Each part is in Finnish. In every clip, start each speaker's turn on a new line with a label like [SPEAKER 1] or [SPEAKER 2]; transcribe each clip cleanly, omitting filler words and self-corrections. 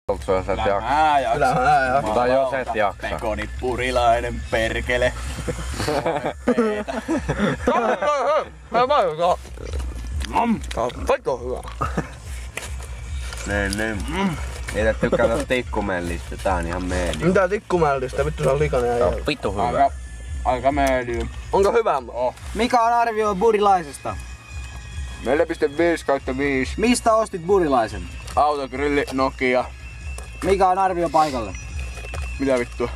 [SPEAKER 1] Sä et jaksa.
[SPEAKER 2] Kyllä mä jaksa.
[SPEAKER 1] Tai jos et jaksa.
[SPEAKER 3] Pekonipurilainen perkele.
[SPEAKER 2] Kaikki on hyvä.
[SPEAKER 1] Niin. Ei tykkää tikkumellistä, tää on ihan meeli.
[SPEAKER 2] Mitä tikkumällistä? Vittu se on likainen ja jälkeen.
[SPEAKER 1] Vittu hyvä.
[SPEAKER 3] Aika meeli.
[SPEAKER 2] Onko hyvä?
[SPEAKER 4] Mikä on arvio burilaisesta?
[SPEAKER 3] 4,5/5.
[SPEAKER 4] Mistä ostit burilaisen?
[SPEAKER 3] Autogrilli, Nokia.
[SPEAKER 4] Mikä on arvio paikalle?
[SPEAKER 3] Mitä vittua?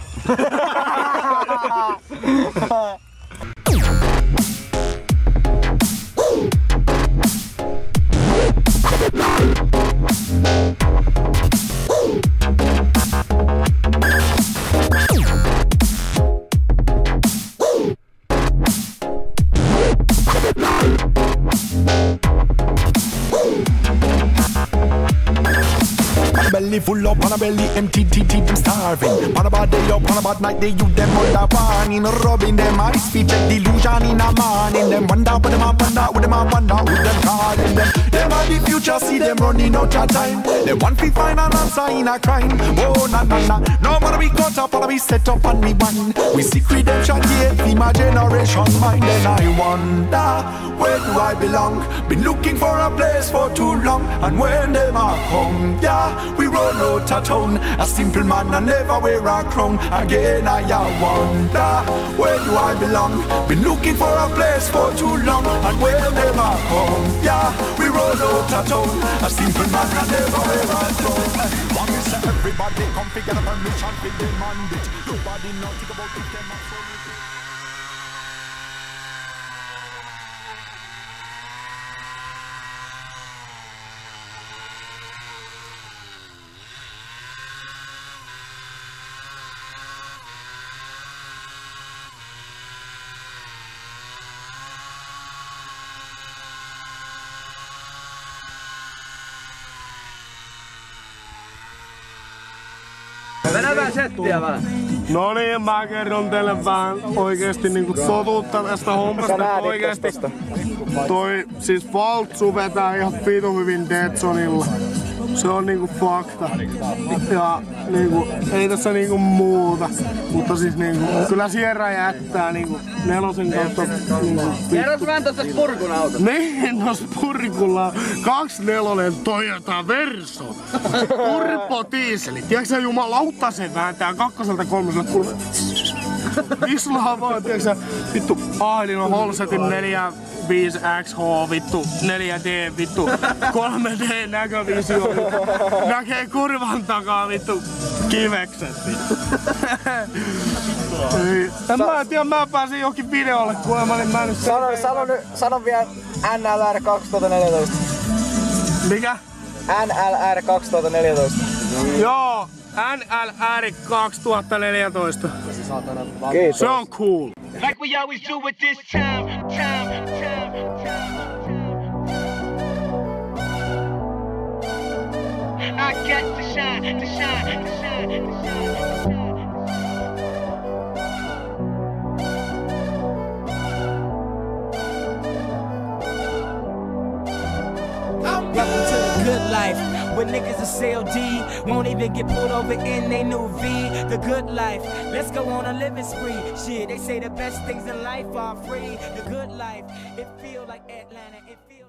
[SPEAKER 5] Belly full up, on a belly empty, them starving. On a bad day up, on a bad night, they you them under warning. Rubbing them eyes, feet check delusion in a morning. Them wonder what them a wonder, what them a wonder, who them calling them. Them are the future, see them running out of time. They want to find an answer in a crime. Oh na na na, no wanna be caught up, wanna be set up on the one. We seek redemption, yeah, be my generation mind. And I wonder, where do I belong? Been looking for a place for too long, and when them a come, yeah. We roll out of town, a simple man and never wear a crown. Again I wonder, where do I belong? Been looking for a place for too long, and when they come, yeah, we roll out of town, a simple man and never wear a crown. Long as everybody come figure a permission for the mandate. Nobody know think about it, them and so.
[SPEAKER 2] Venävää settiä vähän.
[SPEAKER 6] No niin, mä kerron teille vähän oikeesti niinku totuutta tästä hommasta. Oikeesti toi siis Valtsu vetää ihan vitu hyvin Deadsonilla. Se on niinku fakta. Ja niinku, ei tässä niinku muuta. Mutta siis niinku, kyllä Sierra jättää niinku nelosen kautta niinku.
[SPEAKER 2] Kerros vähän tosta Spurkun autosta.
[SPEAKER 6] Niin, no Spurkulla 24 Toyota Verso. Turbo dieseli. Tiedätkö sä jumalauta se vääntää kakkoselta kolmoselle kulmelle. Islaa vaan, tiedätkö sä, vittu Ahdin on Holsetin 45XH, vittu 4D, vittu 3D näkövisio, näkee kurvan takaa, vittu kivekset, vittu. Mä en tiedä, mä pääsin johonkin videolle kuulemma, niin mä en nyt
[SPEAKER 4] Sano vielä NLR 2014.
[SPEAKER 6] Mikä?
[SPEAKER 4] NLR 2014.
[SPEAKER 6] Joo, NLR 2014.
[SPEAKER 4] Kiitos.
[SPEAKER 6] Se on cool.
[SPEAKER 7] Like we always do with this time. I got to shine.
[SPEAKER 8] Welcome to the good life, where niggas are CLD, won't even get pulled over in they new V. The good life, let's go on a living spree. Shit, they say the best things in life are free. The good life, it feel like Atlanta, it feel